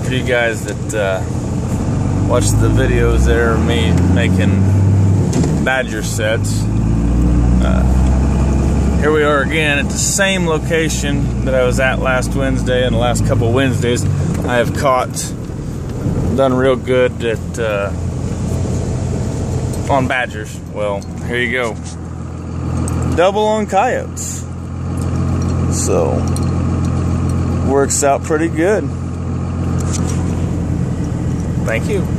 for you guys that watch the videos there of me making badger sets. Here we are again at the same location that I was at last Wednesday and the last couple Wednesdays. I have done real good at on badgers. Well, here you go. Double on coyotes. So, works out pretty good. Thank you.